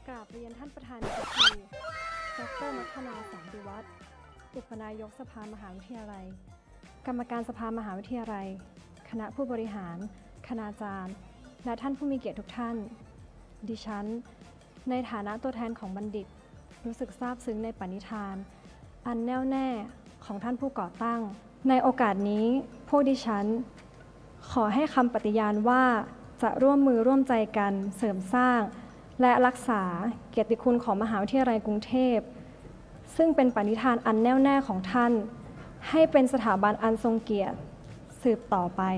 กราบเรียนท่านประธานในพิธีดร.มัทนาแสงดุวัฒน์อุปนายกสภามหาวิทยาลัยกรรมการสภามหาวิทยาลัยคณะผู้บริหารคณาจารย์และท่านผู้มีเกียรติทุกท่านดิฉันในฐานะตัวแทนของบัณฑิตรู้สึกซาบซึ้งในปณิธานอันแน่วแน่ของท่านผู้ก่อตั้งในโอกาสนี้พวกดิฉันขอให้คำปฏิญาณว่าจะร่วมมือร่วมใจกันเสริมสร้างและรักษาเกียรติคุณของมหาวิทยาลัยกรุงเทพซึ่งเป็นปณิธานอันแน่วแน่ของท่านให้เป็นสถาบันอันทรงเกียรติสืบต่อไป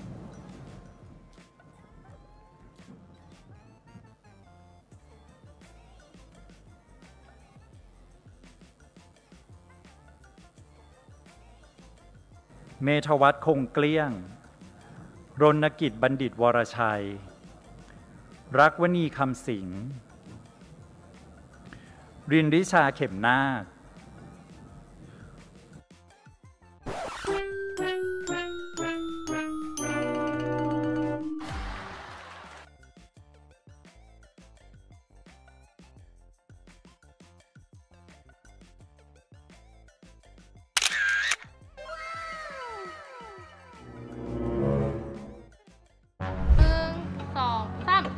เมธวัฒน์คงเกลี้ยงรณกิจบัณฑิตวรชัยรักวณีคำสิงห์รินริชาเข็มนาคไป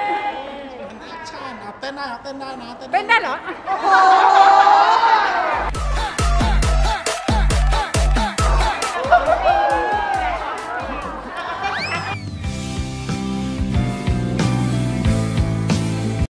เต้นได้นะเป็นได้เหรอ